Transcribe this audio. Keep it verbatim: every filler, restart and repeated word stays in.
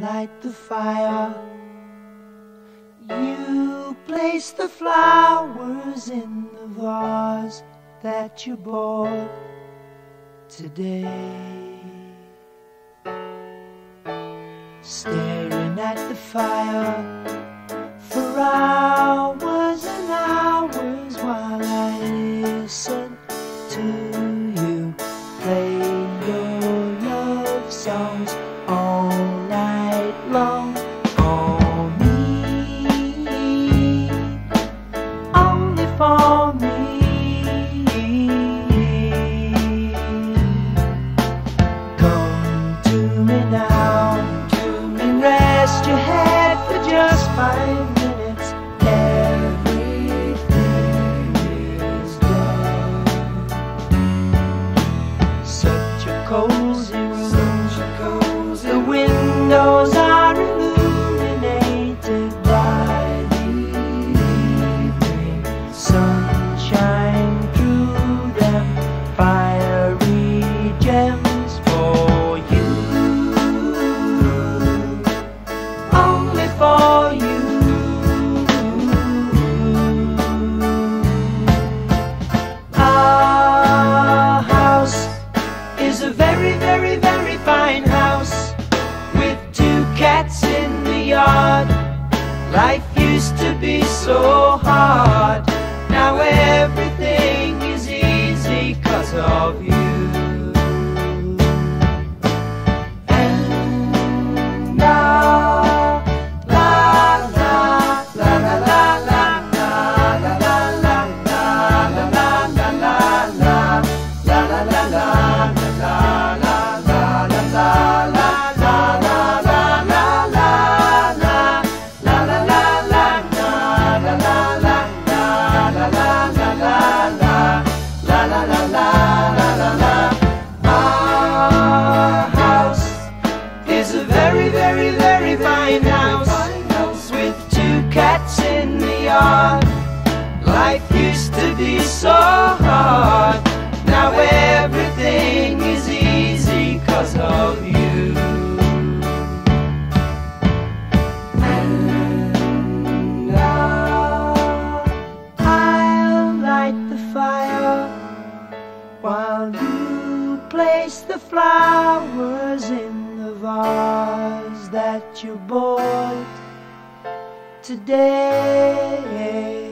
light the fire. You place the flowers in the vase that you bought today. Staring at the fire for hours and hours while I listen to you play your love songs all night long. For me, only for me. Come to me now and rest your head for just five minutes. Everything is done. Such a cozy room. The windows are illuminated by the evening sunshine through them. Fiery gems for you, only for you. Our house is a very, very, very fine house with two cats in the yard. Life used to be so hard. Now everything is easy 'cause of you. And la la la la la la la la la la la la la la la la la la la. Our house is a very, very, very fine house with two cats in the yard. Life used to be so hard. Now everything is easy 'cause of you. And I'll, I'll light the fire while you place the flowers in the vase that you bought today.